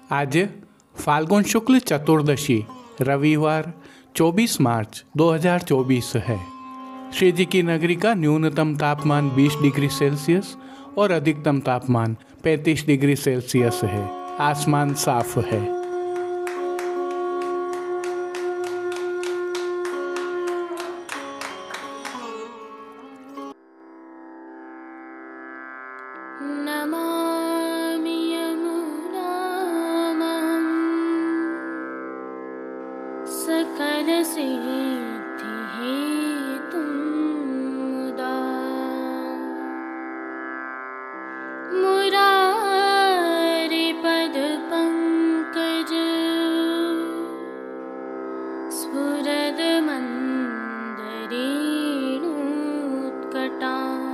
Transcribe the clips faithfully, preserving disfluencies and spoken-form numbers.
आज फाल्गुन शुक्ल चतुर्दशी रविवार चौबीस मार्च दो हज़ार चौबीस है। श्री जी की नगरी का न्यूनतम तापमान बीस डिग्री सेल्सियस और अधिकतम तापमान पैंतीस डिग्री सेल्सियस है। आसमान साफ है। नमामि यमुनां सकलसिद्धिहेतुं मुदा मुरारिपदपङ्कज स्फुरदमन्दरेणुत्कटा।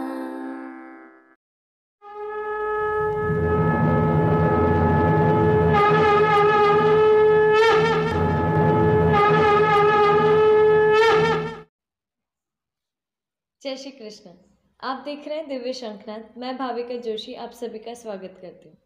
जय श्री कृष्ण। आप देख रहे हैं दिव्य शंखनाद। मैं भाविका जोशी आप सभी का स्वागत करती हूँ।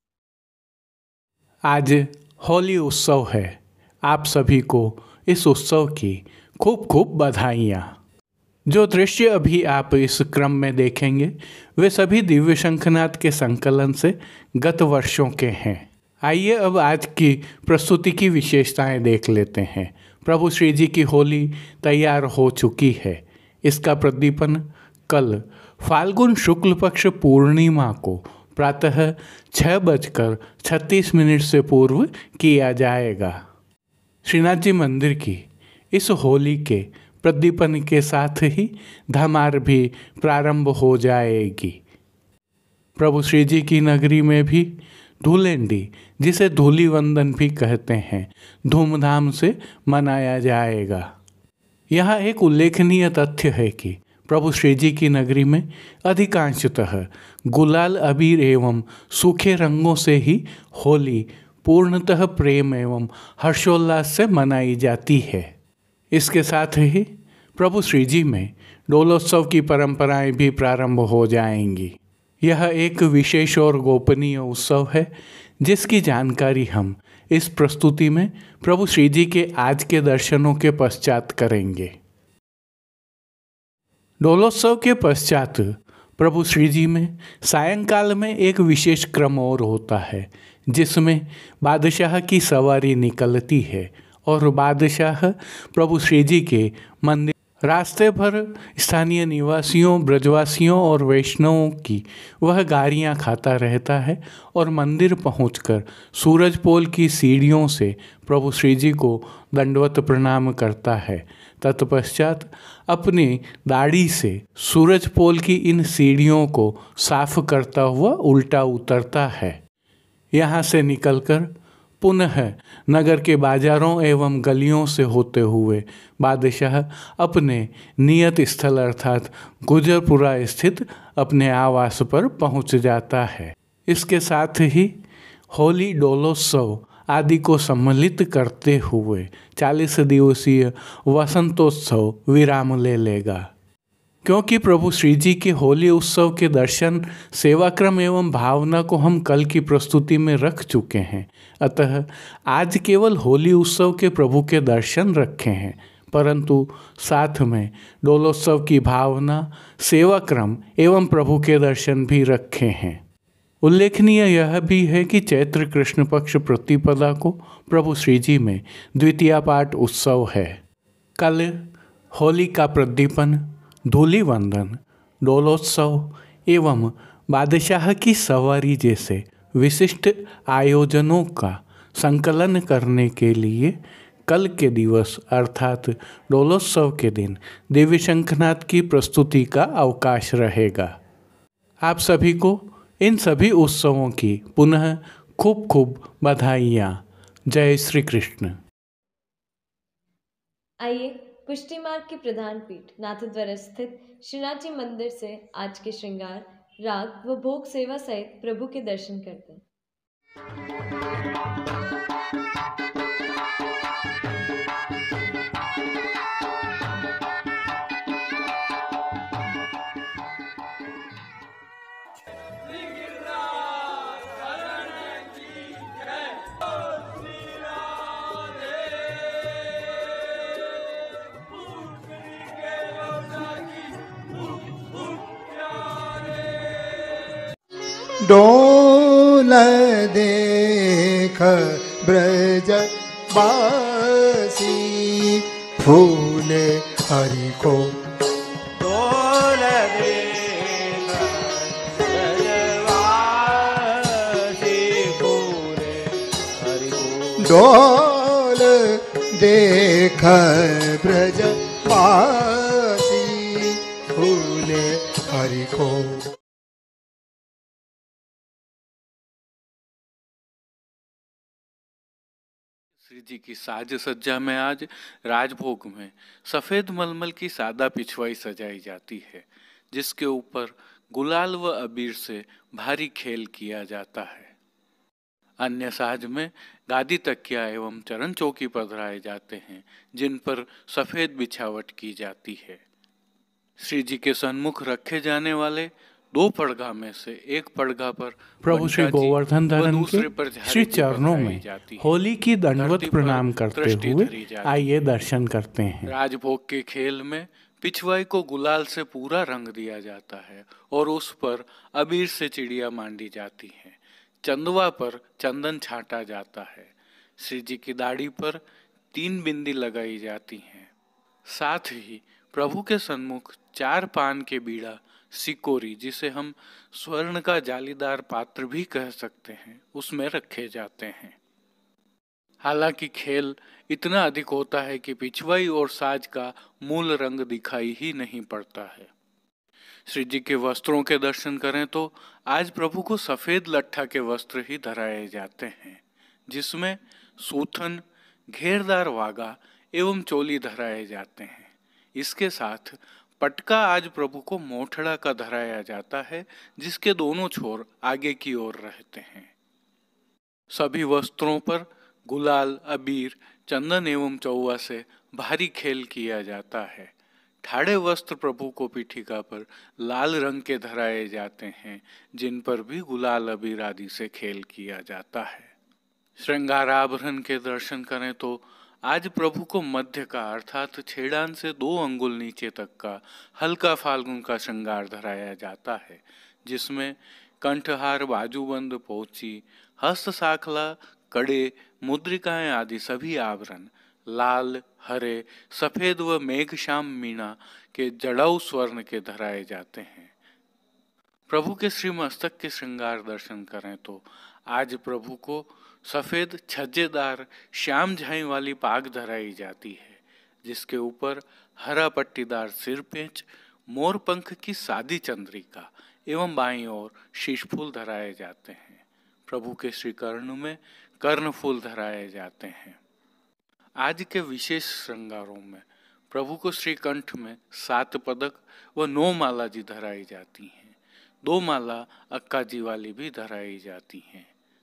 आज होली उत्सव है। आप सभी को इस उत्सव की खूब खूब बधाइयाँ। जो दृश्य अभी आप इस क्रम में देखेंगे वे सभी दिव्य शंखनाद के संकलन से गत वर्षों के हैं। आइए अब आज की प्रस्तुति की विशेषताएं देख लेते हैं। प्रभु श्री जी की होली तैयार हो चुकी है। इसका प्रदीपन कल फाल्गुन शुक्ल पक्ष पूर्णिमा को प्रातः छः बजकर छत्तीस मिनट से पूर्व किया जाएगा। श्रीनाथ जी मंदिर की इस होली के प्रदीपन के साथ ही धमार भी प्रारंभ हो जाएगी। प्रभु श्री जी की नगरी में भी धूलेंडी, जिसे धूली वंदन भी कहते हैं, धूमधाम से मनाया जाएगा। यहाँ एक उल्लेखनीय तथ्य है कि प्रभु श्री जी की नगरी में अधिकांशतः गुलाल अबीर एवं सूखे रंगों से ही होली पूर्णतः प्रेम एवं हर्षोल्लास से मनाई जाती है। इसके साथ ही प्रभु श्री जी में डोलोत्सव की परंपराएं भी प्रारंभ हो जाएंगी। यह एक विशेष और गोपनीय उत्सव है जिसकी जानकारी हम इस प्रस्तुति में प्रभु श्री जी के आज के दर्शनों के पश्चात करेंगे। डोलोत्सव के पश्चात प्रभु श्री जी में सायंकाल में एक विशेष क्रम और होता है जिसमें बादशाह की सवारी निकलती है और बादशाह प्रभु श्री जी के मंदिर रास्ते भर स्थानीय निवासियों, ब्रजवासियों और वैष्णवों की वह गारियाँ खाता रहता है और मंदिर पहुंचकर सूरजपोल की सीढ़ियों से प्रभु श्री जी को दंडवत प्रणाम करता है। तत्पश्चात अपनी दाढ़ी से सूरजपोल की इन सीढ़ियों को साफ करता हुआ उल्टा उतरता है। यहाँ से निकलकर पुनः नगर के बाजारों एवं गलियों से होते हुए बादशाह अपने नियत स्थल अर्थात गुजरपुरा स्थित अपने आवास पर पहुंच जाता है। इसके साथ ही होली डोलोत्सव आदि को सम्मिलित करते हुए चालीस दिवसीय वसंतोत्सव विराम ले लेगा। क्योंकि प्रभु श्री जी के होली उत्सव के दर्शन, सेवाक्रम एवं भावना को हम कल की प्रस्तुति में रख चुके हैं, अतः आज केवल होली उत्सव के प्रभु के दर्शन रखे हैं, परंतु साथ में डोलोत्सव की भावना, सेवाक्रम एवं प्रभु के दर्शन भी रखे हैं। उल्लेखनीय यह भी है कि चैत्र कृष्ण पक्ष प्रतिपदा को प्रभु श्री जी में द्वितीया पाठ उत्सव है। कल होली का प्रदीपन, धूली वंदन, डोलोत्सव एवं बादशाह की सवारी जैसे विशिष्ट आयोजनों का संकलन करने के लिए कल के दिवस अर्थात डोलोत्सव के दिन दिव्य शंखनाद की प्रस्तुति का अवकाश रहेगा। आप सभी को इन सभी उत्सवों की पुनः खूब खूब बधाइयाँ। जय श्री कृष्ण। आइए पुष्टि मार्ग की प्रधान पीठ नाथद्वारा स्थित श्रीनाथ जी मंदिर से आज के श्रृंगार, राग व भोग सेवा सहित प्रभु के दर्शन करते हैं। डोल देख ब्रज बासी फूले हरि को डोल देख ब्रजवासी फूले हरि को डोल देख ब्रज बासी फूले हरि को। श्री जी की साज सज्जा में आज राजभोग में सफेद मलमल की सादा पिछवाई सजाई जाती है, जिसके ऊपर गुलाल व अबीर से भारी खेल किया जाता है। अन्य साज में गादी तकिया एवं चरण चौकी पधराए जाते हैं, जिन पर सफेद बिछावट की जाती है। श्री जी के सन्मुख रखे जाने वाले दो पड़गा में से एक पड़गा पर प्रभु श्री गोवर्धन धरन के श्री चरणों में होली की दंडवत प्रणाम करते हुए आइए दर्शन करते हैं। राजभोग के खेल में पिछवाई को गुलाल से पूरा रंग दिया जाता है और उस पर अबीर से चिड़िया मांडी जाती है। चंदवा पर चंदन छाटा जाता है। श्री जी की दाढ़ी पर तीन बिंदी लगाई जाती हैं। साथ ही प्रभु के सन्मुख चार पान के बीड़ा सिकोरी, जिसे हम स्वर्ण का जालीदार पात्र भी कह सकते हैं, उसमें रखे जाते हैं। हालांकि खेल इतना अधिक होता है कि पिछवाई और साज का मूल रंग दिखाई ही नहीं पड़ता है। श्री जी के वस्त्रों के दर्शन करें तो आज प्रभु को सफेद लट्ठा के वस्त्र ही धराए जाते हैं, जिसमें सूथन, घेरदार वागा एवं चोली धराए जाते हैं। इसके साथ पटका आज प्रभु को मोठड़ा का धराया जाता है, जिसके दोनों छोर आगे की ओर रहते हैं। सभी वस्त्रों पर गुलाल, अबीर, चंदन एवं चौवा से भारी खेल किया जाता है। ठाड़े वस्त्र प्रभु को पीठिका पर लाल रंग के धराए जाते हैं, जिन पर भी गुलाल, अबीर आदि से खेल किया जाता है। श्रृंगार आभरण के दर्शन करें तो आज प्रभु को मध्य का अर्थात छेड़ान से दो अंगुल नीचे तक का हल्का फाल्गुन का श्रृंगार धराया जाता है, जिसमें कंठहार, बाजूबंद, पोची, हस्त साखला, कड़े, मुद्रिकाएं आदि सभी आभरण लाल, हरे, सफेद व मेघश्याम मीना के जड़ाऊ स्वर्ण के धराए जाते हैं। प्रभु के श्री मस्तक के श्रृंगार दर्शन करें तो आज प्रभु को सफेद छज्जेदार श्याम झाई वाली पाग धराई जाती है, जिसके ऊपर हरा पट्टीदार सिरपेंच, मोर पंख की सादी चंद्रिका एवं बाईं ओर शीशफूल धराए जाते हैं। प्रभु के श्री कर्ण में कर्णफूल धराए जाते हैं। आज के विशेष श्रृंगारों में प्रभु को श्री कंठ में सात पदक व नौ माला जी धराई जाती हैं। दो माला अक्का जी वाली भी धराई जाती हैं।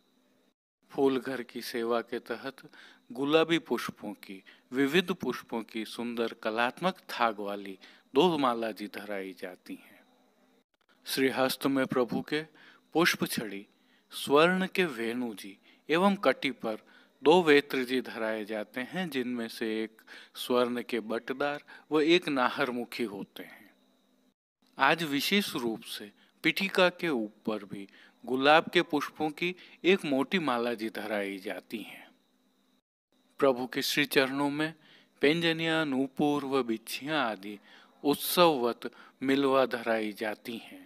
फूल घर की सेवा के तहत गुलाबी पुष्पों की, विविध पुष्पों की सुंदर कलात्मक थाग वाली दो माला जी धराई जाती हैं। श्री हस्त में प्रभु के पुष्प छड़ी, स्वर्ण के वेणु जी एवं कटी पर दो वेत्र जी धराए जाते हैं, जिनमें से एक स्वर्ण के बटदार व एक नाहर मुखी होते हैं। आज विशेष रूप से पीठिका के ऊपर भी गुलाब के पुष्पों की एक मोटी माला जी धराई जाती हैं। प्रभु के श्री चरणों में पेंजनिया, नूपुर व बिच्छियां आदि उत्सववत मिलवा धराई जाती हैं।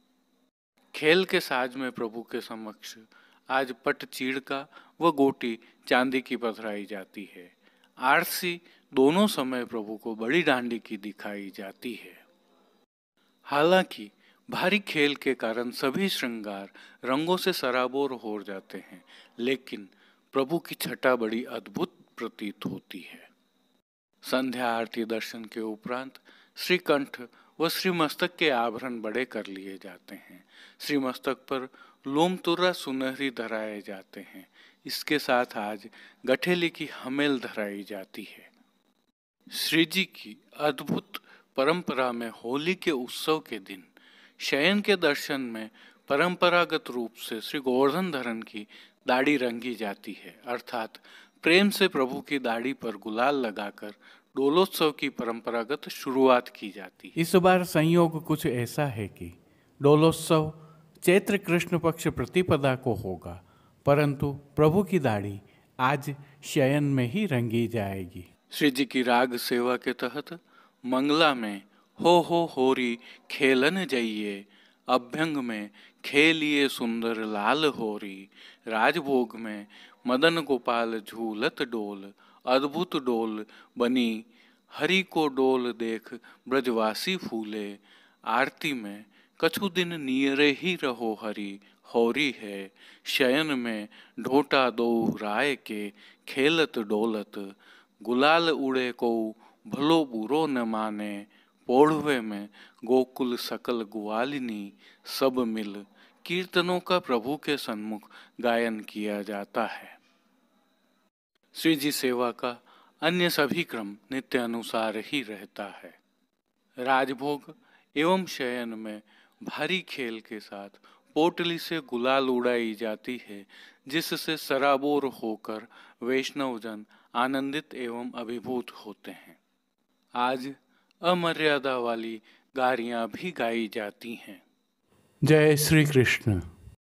खेल के साज में प्रभु के समक्ष आज पट चीड़का व गोटी चांदी की पधराई जाती है। आरसी दोनों समय प्रभु को बड़ी डांडी की दिखाई जाती है। हालांकि भारी खेल के कारण सभी श्रृंगार रंगों से सराबोर हो जाते हैं, लेकिन प्रभु की छटा बड़ी अद्भुत प्रतीत होती है। संध्या आरती दर्शन के उपरांत श्री कंठ व श्री मस्तक के आभरण बड़े कर लिए जाते हैं। श्री मस्तक पर लोमतुर्रा सुनहरी धराए जाते हैं। इसके साथ आज गठेली की हमेल धराई जाती है। श्री जी की अद्भुत परंपरा में होली के उत्सव के दिन शयन के दर्शन में परंपरागत रूप से श्री गोवर्धन धरन की दाढ़ी रंगी जाती है, अर्थात प्रेम से प्रभु की दाढ़ी पर गुलाल लगाकर डोलोत्सव की परंपरागत शुरुआत की जाती है। इस बार संयोग कुछ ऐसा है कि डोलोत्सव चैत्र कृष्ण पक्ष प्रतिपदा को होगा, परंतु प्रभु की दाढ़ी आज शयन में ही रंगी जाएगी। श्री जी की राग सेवा के तहत मंगला में हो हो होरी खेलन जाइए, अभ्यंग में खेलिए सुंदर लाल होरी, राजभोग में मदन गोपाल झूलत डोल, अद्भुत डोल बनी हरि को डोल देख ब्रजवासी फूले, आरती में कछु दिन नियरे ही रहो हरि, होरी है शयन में ढोटा दो राय के, खेलत डोलत गुलाल उड़े को भलो बुरो न माने, पोढ़वे में गोकुल सकल ग्वालिनी, सब मिल कीर्तनों का प्रभु के सन्मुख गायन किया जाता है। श्री जी सेवा का अन्य सभी क्रम नित्य अनुसार ही रहता है। राजभोग एवं शयन में भारी खेल के साथ पोटली से गुलाल उड़ाई जाती है, जिससे सराबोर होकर वैष्णवजन आनंदित एवं अभिभूत होते हैं। आज अमर्यादा वाली गारियां भी गाई जाती हैं। जय श्री कृष्ण।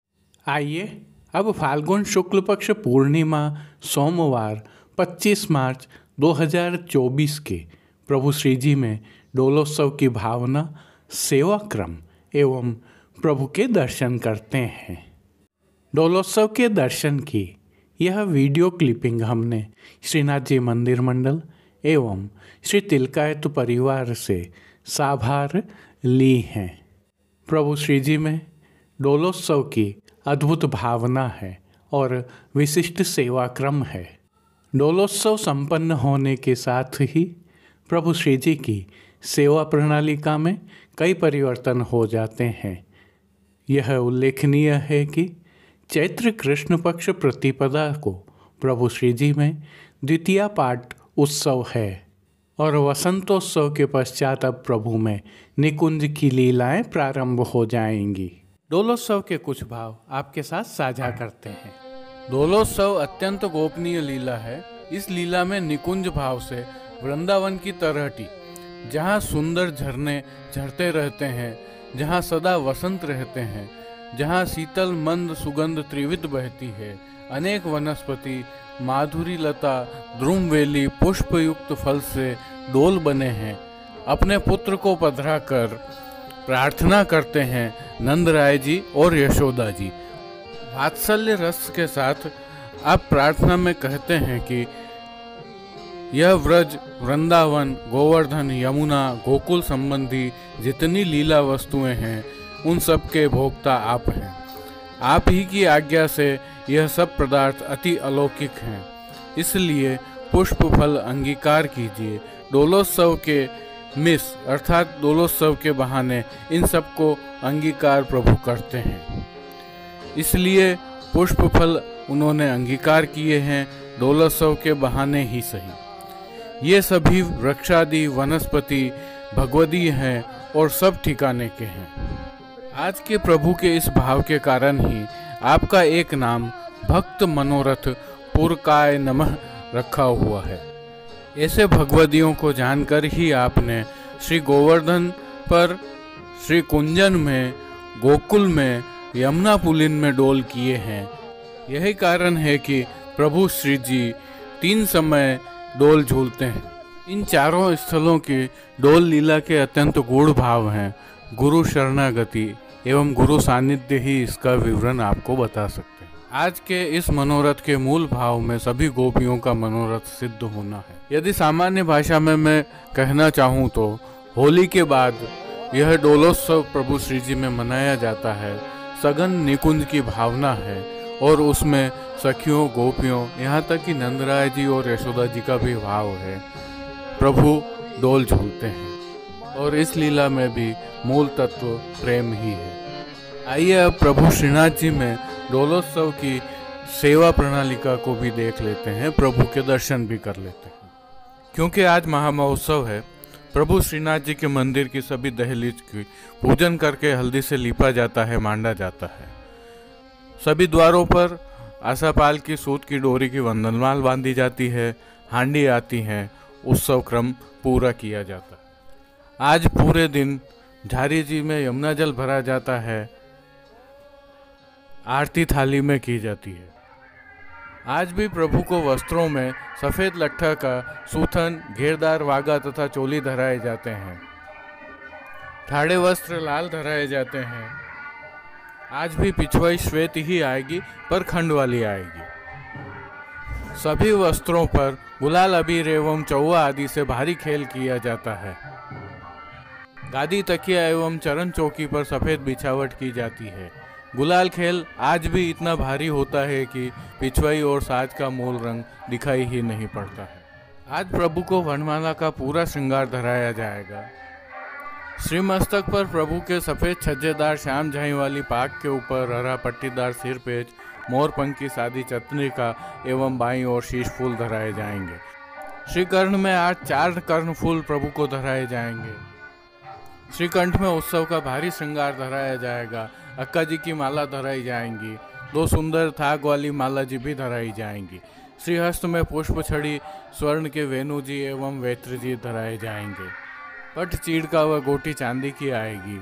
आइए अब फाल्गुन शुक्ल पक्ष पूर्णिमा सोमवार पच्चीस मार्च दो हज़ार चौबीस के प्रभु श्री जी में डोलोत्सव की भावना, सेवा क्रम एवं प्रभु के दर्शन करते हैं। डोलोत्सव के दर्शन की यह वीडियो क्लिपिंग हमने श्रीनाथ जी मंदिर मंडल एवं श्री तिलकायत परिवार से साभार ली हैं। प्रभु श्री जी में डोलोत्सव की अद्भुत भावना है और विशिष्ट सेवा क्रम है। डोलोत्सव संपन्न होने के साथ ही प्रभु श्री जी की सेवा प्रणालिका में कई परिवर्तन हो जाते हैं। यह उल्लेखनीय है कि चैत्र कृष्ण पक्ष प्रतिपदा को प्रभु श्री जी में द्वितीया पाठ उत्सव है और वसंतोत्सव के पश्चात अब प्रभु में निकुंज की लीलाएं प्रारंभ हो जाएंगी। डोलोत्सव के कुछ भाव आपके साथ साझा करते हैं। डोलोत्सव अत्यंत गोपनीय लीला है। इस लीला में निकुंज भाव से वृंदावन की तरहटी, जहाँ सुंदर झरने झरते रहते हैं, जहाँ सदा वसंत रहते हैं, जहाँ शीतल मंद सुगंध त्रिविध बहती है, अनेक वनस्पति, माधुरी लता, द्रुमवेली, पुष्पयुक्त फल से डोल बने हैं, अपने पुत्र को पधरा कर प्रार्थना करते हैं नंद राय जी और यशोदा जी। वात्सल्य रस के साथ आप प्रार्थना में कहते हैं कि यह व्रज, वृंदावन, गोवर्धन, यमुना, गोकुल संबंधी जितनी लीला वस्तुएं हैं, उन सब के भोक्ता आप हैं। आप ही की आज्ञा से यह सब पदार्थ अति अलौकिक हैं, इसलिए पुष्प फल अंगीकार कीजिए। डोलोत्सव के मिस अर्थात डोलोत्सव के बहाने इन सबको अंगीकार प्रभु करते हैं, इसलिए पुष्प फल उन्होंने अंगीकार किए हैं डोलोत्सव के बहाने ही सही। ये सभी वृक्षादि वनस्पति भगवदीय हैं और सब ठिकाने के हैं। आज के प्रभु के इस भाव के कारण ही आपका एक नाम भक्त मनोरथ पुरकाय नमः रखा हुआ है। ऐसे भगवदियों को जानकर ही आपने श्री गोवर्धन पर, श्री कुंजन में, गोकुल में, यमुना पुलिन में डोल किए हैं। यही कारण है कि प्रभु श्री जी तीन समय डोल झूलते हैं। इन चारों स्थलों की डोल लीला के अत्यंत गूढ़ भाव हैं। गुरु शरणागति एवं गुरु सानिध्य ही इसका विवरण आपको बता सकते हैं। आज के इस मनोरथ के मूल भाव में सभी गोपियों का मनोरथ सिद्ध होना है। यदि सामान्य भाषा में मैं कहना चाहूँ तो होली के बाद यह डोलोत्सव प्रभु श्री जी में मनाया जाता है। सघन निकुंज की भावना है और उसमें सखियों, गोपियों, यहाँ तक कि नंदराय जी और यशोदा जी का भी भाव है। प्रभु डोल झूलते हैं और इस लीला में भी मूल तत्व प्रेम ही है। आइए अब प्रभु श्रीनाथ जी में डोलोत्सव की सेवा प्रणालिका को भी देख लेते हैं, प्रभु के दर्शन भी कर लेते हैं। क्योंकि आज महामहोत्सव है, प्रभु श्रीनाथ जी के मंदिर की सभी दहलीज की पूजन करके हल्दी से लीपा जाता है, मांडा जाता है। सभी द्वारों पर आशापाल की सूत की डोरी की वंदनमाल बांधी जाती है, हांडी आती हैं, उत्सव क्रम पूरा किया जाता है। आज पूरे दिन झारी जी में यमुना जल भरा जाता है आरती थाली में की जाती है। आज भी प्रभु को वस्त्रों में सफ़ेद लट्ठा का सूथन, घेरदार वागा तथा चोली धराए जाते हैं। ठाड़े वस्त्र लाल धराए जाते हैं। आज भी पिछवाई श्वेत ही आएगी, पर खंड वाली आएगी। सभी वस्त्रों पर गुलाल, अबीर एवं चौवा आदि से भारी खेल किया जाता है। गादी, तकिया एवं चरण चौकी पर सफ़ेद बिछावट की जाती है। गुलाल खेल आज भी इतना भारी होता है कि पिछवाई और साज का मूल रंग दिखाई ही नहीं पड़ता है। आज प्रभु को वनमाला का पूरा श्रृंगार धराया जाएगा। श्रीमस्तक पर प्रभु के सफ़ेद छज्जेदार श्याम झाई वाली पाग के ऊपर हरा पट्टीदार सिर पेच, मोर पंख की सादी चतनिका एवं बाईं ओर शीश फूल धराए जाएंगे। श्री कर्ण में आज चार कर्ण फूल प्रभु को धराए जाएंगे। श्रीकंठ में उत्सव का भारी श्रृंगार धराया जाएगा। अक्का जी की माला धराई जाएंगी। दो सुंदर थाग वाली माला जी भी धराई जाएंगी। श्रीहस्त में पुष्प छड़ी, स्वर्ण के वेणु जी एवं वेत्र जी धराए जाएंगे। पट चीड़ का व गोटी चांदी की आएगी।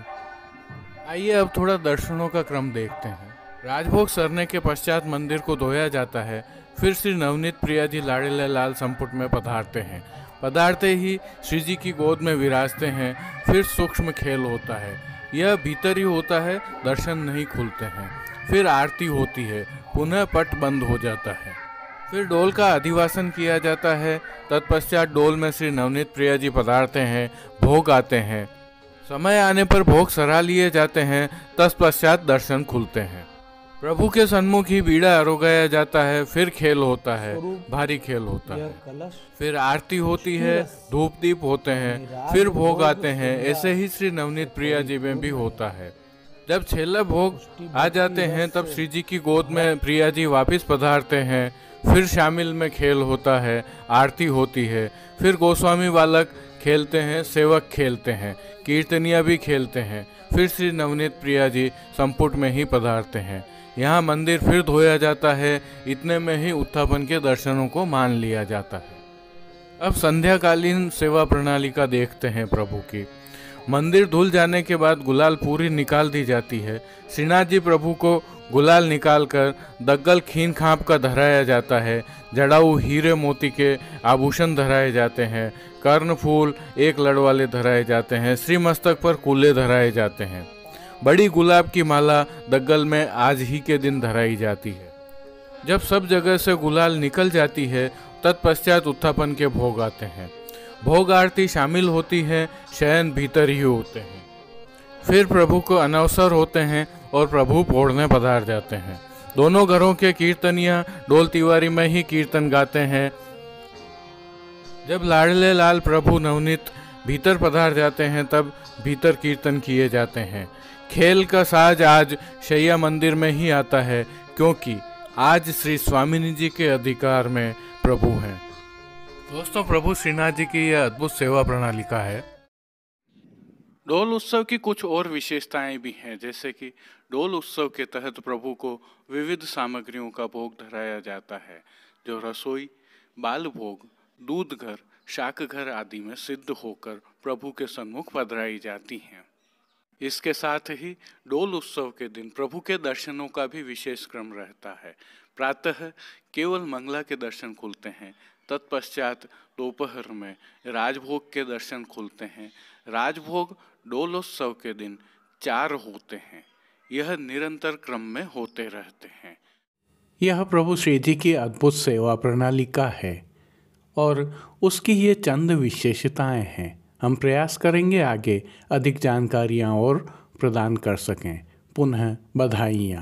आइए अब थोड़ा दर्शनों का क्रम देखते हैं। राजभोग सरने के पश्चात मंदिर को धोया जाता है। फिर श्री नवनीत प्रिया जी लाड़ेले लाल संपुट में पधारते हैं। पधारते ही श्री जी की गोद में विराजते हैं। फिर सूक्ष्म खेल होता है। यह भीतर ही होता है, दर्शन नहीं खुलते हैं। फिर आरती होती है, पुनः पट बंद हो जाता है। फिर डोल का अधिवासन किया जाता है। तत्पश्चात डोल में श्री नवनीत प्रिया जी पधारते हैं। भोग आते हैं। समय आने पर भोग सरा लिए जाते हैं। तत्पश्चात दर्शन खुलते हैं। प्रभु के सन्मुख ही बीड़ा आरोगाया जाता है। फिर खेल होता है, भारी खेल होता है। फिर आरती होती है, धूप दीप होते हैं। फिर भोग आते हैं। ऐसे ही श्री नवनीत प्रिया जी में भी होता है। जब छेला भोग आ जाते हैं तब श्री जी की गोद में प्रिया जी वापिस पधारते हैं। फिर शामिल में खेल होता है, आरती होती है। फिर गोस्वामी बालक खेलते हैं, सेवक खेलते हैं, कीर्तनिया भी खेलते हैं। फिर श्री नवनीत प्रिया जी संपुट में ही पधारते हैं। यहाँ मंदिर फिर धोया जाता है। इतने में ही उत्थापन के दर्शनों को मान लिया जाता है। अब संध्याकालीन सेवा प्रणाली का देखते हैं प्रभु की। मंदिर धुल जाने के बाद गुलाल पूरी निकाल दी जाती है। श्रीनाथ जी प्रभु को गुलाल निकालकर दग्गल खीन खाप का धराया जाता है। जड़ाऊ हीरे मोती के आभूषण धराए जाते हैं। कर्ण फूल एक लड़ वाले धराए जाते हैं। श्रीमस्तक पर कूले धराए जाते हैं। बड़ी गुलाब की माला दग्गल में आज ही के दिन धराई जाती है। जब सब जगह से गुलाल निकल जाती है तत्पश्चात उत्थापन के भोग आते हैं। भोग आरती शामिल होती है। शयन भीतर ही होते हैं। फिर प्रभु को अनवसर होते हैं और प्रभु पौड़ने पधार जाते हैं। दोनों घरों के कीर्तनिया डोल तिवारी में ही कीर्तन गाते हैं। जब लाड़ले लाल प्रभु नवनीत भीतर पधार जाते हैं तब भीतर कीर्तन किए जाते हैं। खेल का साज आज शैया मंदिर में ही आता है, क्योंकि आज श्री स्वामिनी जी के अधिकार में प्रभु हैं। दोस्तों, प्रभु श्रीनाथ जी की यह अद्भुत सेवा प्रणाली का है। डोल उत्सव की कुछ और विशेषताएं भी हैं, जैसे कि डोल उत्सव के तहत प्रभु को विविध सामग्रियों का भोग धराया जाता है, जो रसोई, बाल भोग, दूध घर, शाक घर आदि में सिद्ध होकर प्रभु के सन्मुख पधराई जाती हैं। इसके साथ ही डोल उत्सव के दिन प्रभु के दर्शनों का भी विशेष क्रम रहता है। प्रातः केवल मंगला के दर्शन खुलते हैं। तत्पश्चात दोपहर में राजभोग के दर्शन खुलते हैं। राजभोग डोलोत्सव के दिन चार होते हैं। यह निरंतर क्रम में होते रहते हैं। यह प्रभु श्री जी की अद्भुत सेवा प्रणाली का है और उसकी ये चंद विशेषताएं हैं। हम प्रयास करेंगे आगे अधिक जानकारियां और प्रदान कर सकें। पुनः बधाइयाँ।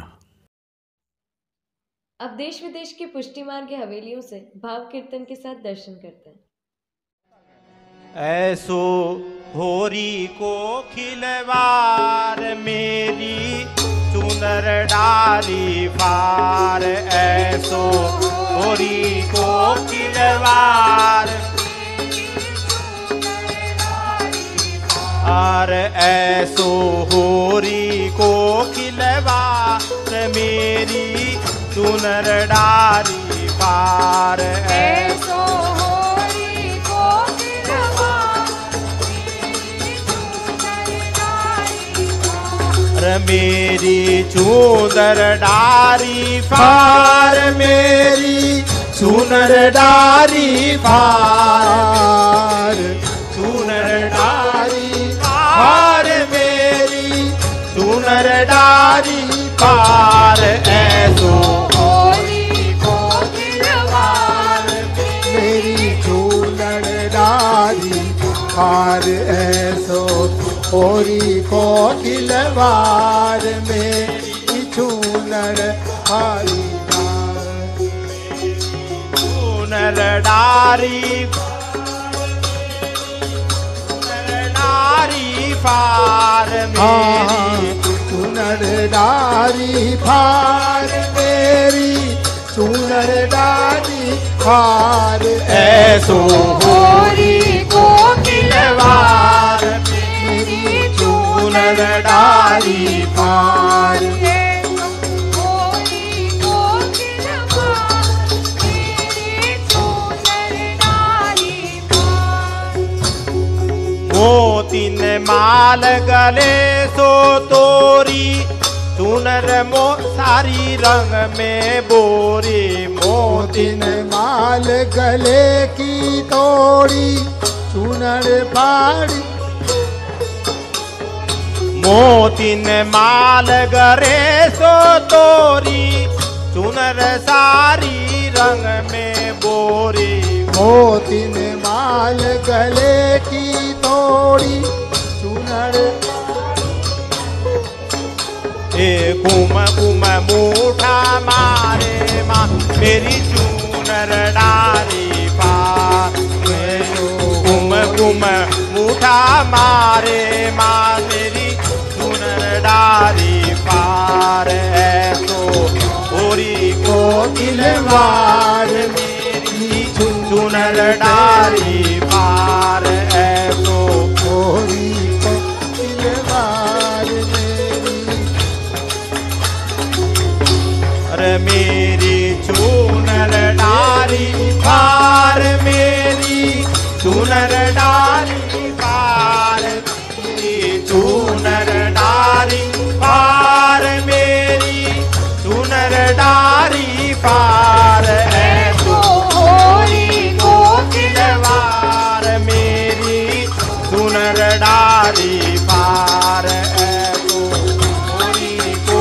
अब देश विदेश की पुष्टि मार्ग की हवेलियों से भाव कीर्तन के साथ दर्शन करते हैं। ऐसो होरी को खिलवार मेरी चुनर डाली पार। ऐसो होरी को खिलवार और ऐसो होरी को खिलवार मेरी चुनर डाली पार। ऐसो होरी को खिलवार मेरी चुनर डाली पार। मेरी मेरी चूदर डारी फार मेरी चूनर डारी फार चूनर डारी फार मेरी चूनर डारी फार ऐसो होरी को खिलवार मेरी चूनर डारी फार ऐसो होरी को खिलवार मेरी चूनर हारी चूनर डारी डारी फार मेरी चूनर डारी फार मेरी चूनर डारी फार ऐसो होरी को खिलवार मेरी चूनर डारी फार होरी को खिलवार मेरी चूनर डारी पार मोती ने माल गले सो तोरी चूनर मो सारी रंग में बोरी मोती दिन माल गले की तोड़ी चूनर फाड़ी मोती ने माल गरे सो तोरी चूनर सारी रंग में बोरी मोती ने माल गले की तोड़ी चूनर ए घूम घूम मूठा मारे माँ मेरी चूनर डारी पार घूम घूम मूठा मारे माँ मेरी चूनर डारी पार है तो होरी को खिलवार मेरी चूनर डारी पार है तो होरी को खिलवार अरे मेरी चूनर डारी पार मेरी चूनर डारी पार मेरी चूनर डारी पार मेरी चूनर डारी पार ऐसो होरी को खिलवार मेरी चूनर डारी पार ऐसो होरी को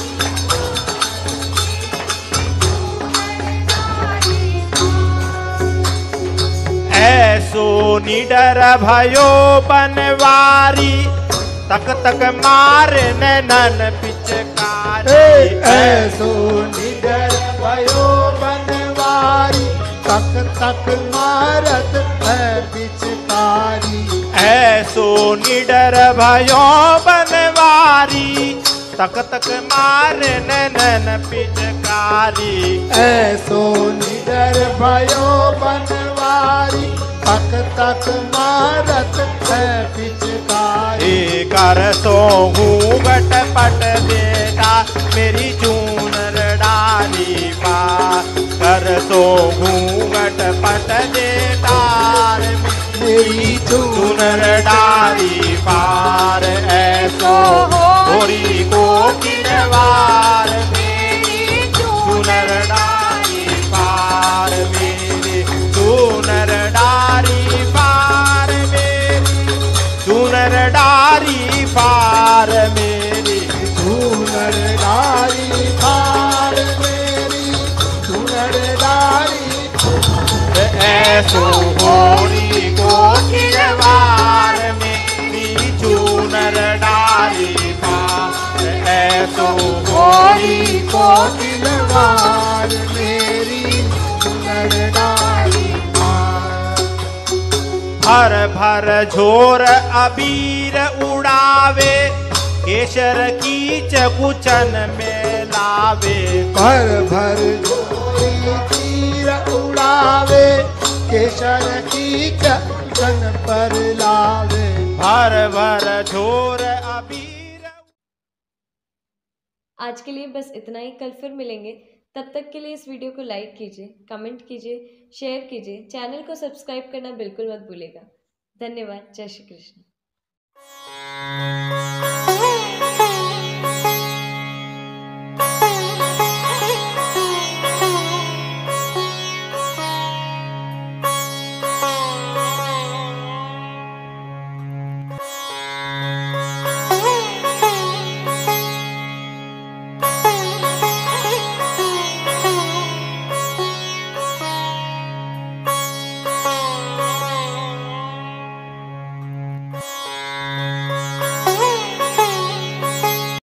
ऐसो निडर भयो बनवारी तक तक मार नैनन पिचकारी ऐसो निडर भयो बनवारी तक तक मारत है पिचकारी ऐसो निडर भयो बनवारी तक तक मार नैनन पिचकारी ऐसो निडर भयो बनवारी तक तक मारत है पिचकारी ए कर सो घूंघट पट बेटा मेरी चूनर डाली पार कर सो घूंघट पट बेटा मेरी चूनर डाली पार ऐसो होरी को खिलवार मेरी चूनर डाली पार मेरी चूनर डारी पार मेरी चूनर डारी पार मेरी चूनर डारी फार मेरी चूनर डारी ऐसो होरी को खिलवार मेरी चूनर डारी पार ऐसो होरी को खिलवार मेरी चूनर डारी फार भर भर झोर अबीर उड़ावे केसर कीच कुचन में लावे भर भर झोरी तीर उड़ावे केसर की चन पर लावे भर भर झोर अबीर। आज के लिए बस इतना ही। कल फिर मिलेंगे। तब तक के लिए इस वीडियो को लाइक कीजिए, कमेंट कीजिए, शेयर कीजिए, चैनल को सब्सक्राइब करना बिल्कुल मत भूलिएगा। धन्यवाद। जय श्री कृष्ण।